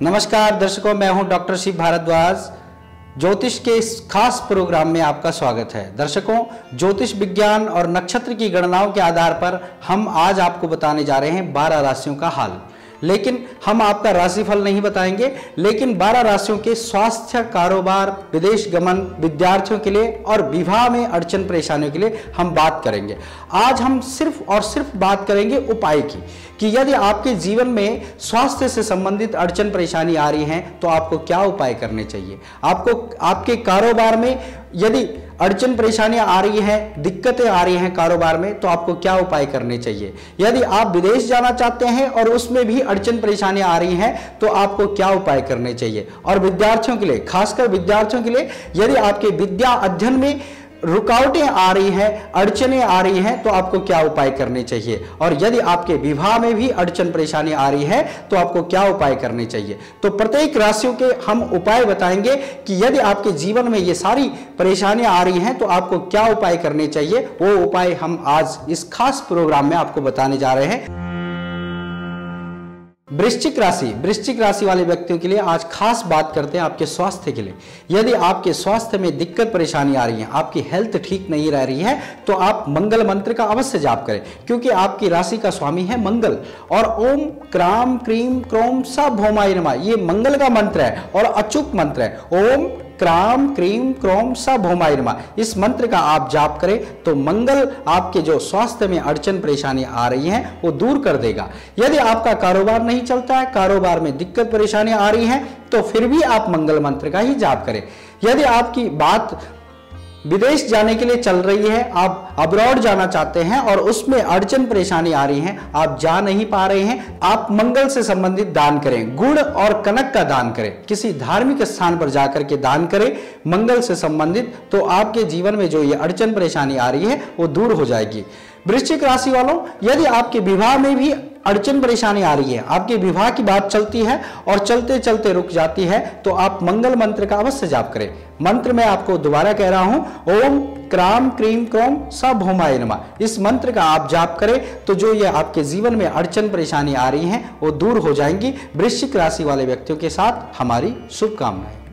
नमस्कार दर्शकों, मैं हूं डॉक्टर शिव भारद्वाज। ज्योतिष के इस खास प्रोग्राम में आपका स्वागत है। दर्शकों, ज्योतिष विज्ञान और नक्षत्र की गणनाओं के आधार पर हम आज आपको बताने जा रहे हैं 12 राशियों का हाल। लेकिन हम आपका राशिफल नहीं बताएंगे, लेकिन 12 राशियों के स्वास्थ्य, कारोबार, विदेश गमन, विद्यार्थियों के लिए और विवाह में अड़चन परेशानियों के लिए हम बात करेंगे। आज हम सिर्फ और सिर्फ बात करेंगे उपाय की, कि यदि आपके जीवन में स्वास्थ्य से संबंधित अड़चन परेशानी आ रही है तो आपको क्या उपाय करने चाहिए। आपको आपके कारोबार में यदि अड़चन परेशानियां आ रही हैं, दिक्कतें आ रही हैं कारोबार में, तो आपको क्या उपाय करने चाहिए। यदि आप विदेश जाना चाहते हैं और उसमें भी अड़चन परेशानियां आ रही हैं तो आपको क्या उपाय करने चाहिए। और विद्यार्थियों के लिए, खासकर विद्यार्थियों के लिए, यदि आपके विद्या अध्ययन में रुकावटें आ रही हैं, अड़चनें आ रही हैं, तो आपको क्या उपाय करने चाहिए। और यदि आपके विवाह में भी अड़चन परेशानी आ रही है तो आपको क्या उपाय करने चाहिए। तो प्रत्येक राशियों के हम उपाय बताएंगे कि यदि आपके जीवन में ये सारी परेशानियां आ रही हैं तो आपको क्या उपाय करने चाहिए। वो उपाय हम आज इस खास प्रोग्राम में आपको बताने जा रहे हैं। वृश्चिक राशि वाले व्यक्तियों के लिए आज खास बात करते हैं आपके स्वास्थ्य के लिए। यदि आपके स्वास्थ्य में दिक्कत परेशानी आ रही है, आपकी हेल्थ ठीक नहीं रह रही है, तो आप मंगल मंत्र का अवश्य जाप करें, क्योंकि आपकी राशि का स्वामी है मंगल। और ओम क्राम क्रीम क्रोम स भौमाय नमः, ये मंगल का मंत्र है और अचूक मंत्र है। ओम क्राम क्रीम क्रोम स भौमाय नमः, इस मंत्र का आप जाप करें तो मंगल आपके जो स्वास्थ्य में अड़चन परेशानी आ रही हैं वो दूर कर देगा। यदि आपका कारोबार नहीं चलता है, कारोबार में दिक्कत परेशानी आ रही हैं, तो फिर भी आप मंगल मंत्र का ही जाप करें। यदि आपकी बात विदेश जाने के लिए चल रही है, आप अब्रॉड जाना चाहते हैं और उसमें अड़चन परेशानी आ रही है, आप जा नहीं पा रहे हैं, आप मंगल से संबंधित दान करें। गुड़ और कनक का दान करें, किसी धार्मिक स्थान पर जाकर के दान करें मंगल से संबंधित, तो आपके जीवन में जो ये अड़चन परेशानी आ रही है वो दूर हो जाएगी। वृश्चिक राशि वालों, यदि आपके विवाह में भी अड़चन परेशानी आ रही है, आपके विवाह की बात चलती है और चलते चलते रुक जाती है, तो आप मंगल मंत्र का अवश्य जाप करें। मंत्र मैं आपको दोबारा कह रहा हूं, ओम क्राम क्रीम क्रोम स भौमाय नमः, इस मंत्र का आप जाप करें तो जो ये आपके जीवन में अड़चन परेशानी आ रही है वो दूर हो जाएंगी। वृश्चिक राशि वाले व्यक्तियों के साथ हमारी शुभकामनाएं।